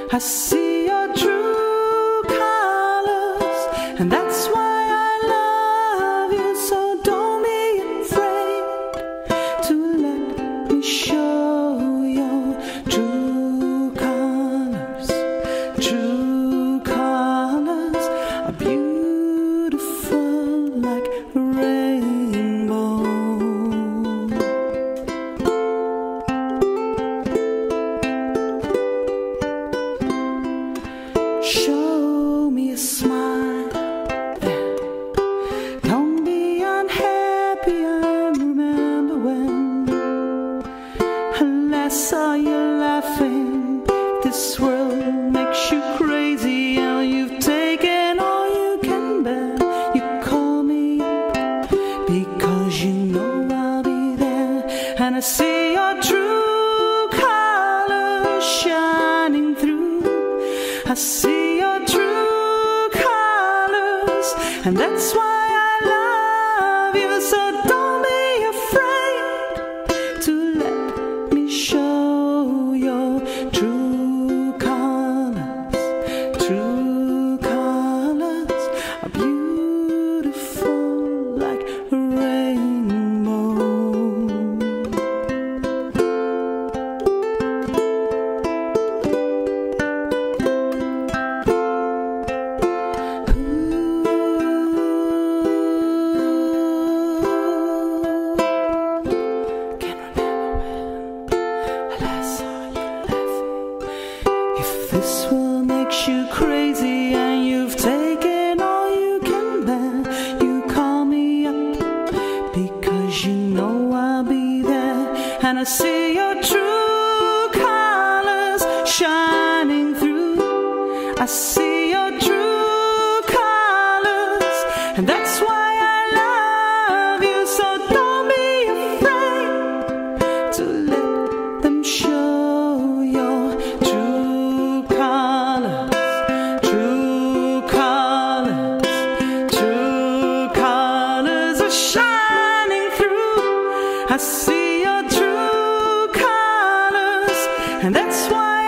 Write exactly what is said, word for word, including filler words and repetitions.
I see your true colors, and that's why I love you. So don't be afraid to let me show your true colors. True colors are beautiful like a rainbow. Show me a smile, yeah. Don't be unhappy. I remember when I last saw you laughing. This world makes you crazy, and you've taken all you can bear. You call me up because you know I'll be there, and I see your true colors shining through. I see your true colors, and that's why I love you. So don't be afraid to let me show your true colors. True colors are beautiful like a rainbow. This world makes you crazy, and you've taken all you can bear. You call me up because you know I'll be there, and I see your true colors shining through. I see your true colors, and that's why I love you. So don't be afraid to let them show your true colors. True colors, true colors are shining through. I see your true colors, and that's why